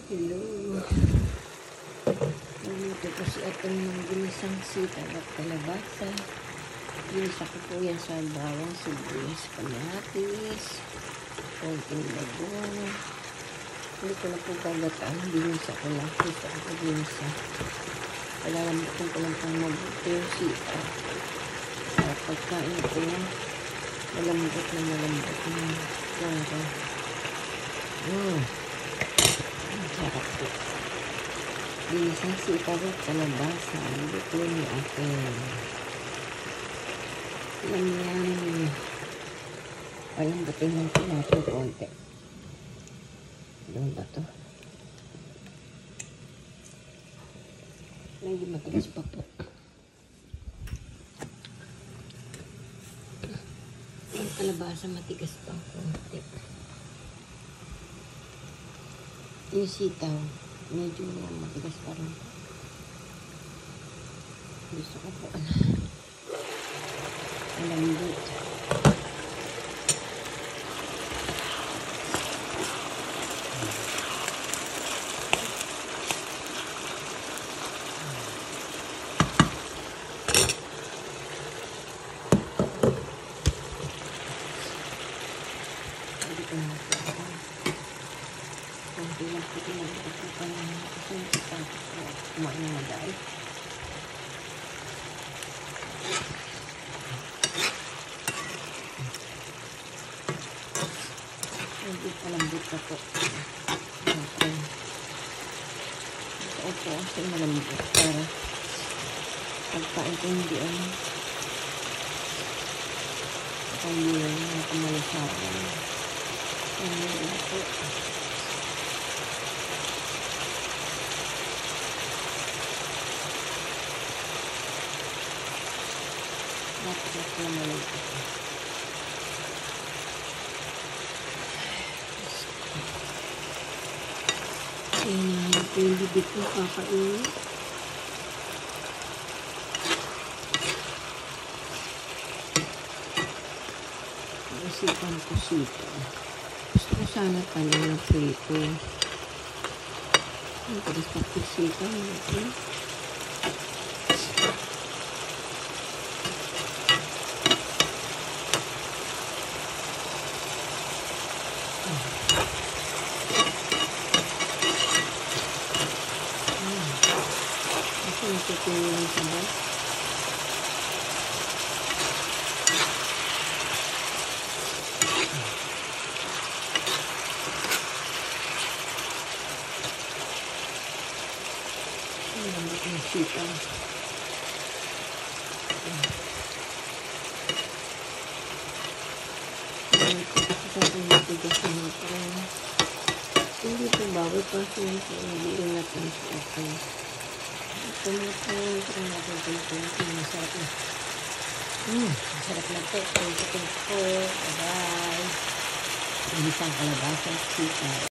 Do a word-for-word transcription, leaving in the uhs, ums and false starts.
Hello. Nagluto ko si Atong ng ginisang sita at kalabasa. Ginisa ko po yan sa bawang, sibuyas, kamatis, konting bagong. Hindi ko na po gagataan. Ginisa ko lang. Gusto ko po ginisa. Palalambutin ko lang pang mabuti yung sita. Para pagkain ko yan, malambot na malambot na langga. Hmm. Sarap po. Ginisang sita at kalabasa. Luto ni akin. Yan yan. Palambutin lang ko natin konti. Doon ba ito? Medyo matigas pa po. Ang kalabasa matigas pa konti. Yung sitaw, medyo matigas pa rin. Gusto ko po malambot. Hindi ko na po. Kunti lang po tinagpag ko pa lang kasi tapos ko kumain na dahil. Hindi palambot na po. Okay. Ito po kasi malambot para pagkain ko hindi ano hindi na kumalasapan. Ano po. Dapat ito na malambot. Ayan, ito yung bibig ko kakain. Isipan ko sito. Gusto ko sana pala ng prito. Ang tagas pagkisipan natin. Kasi natutunan lang sa bas. Ang lambot ng sita. Hindi po bawal pa siya hindi natin siya ito. Ito mo po ito natin ito ito masarap na. Hmm, masarap na po. Ito po. Bye-bye. Isang kalabasa sita.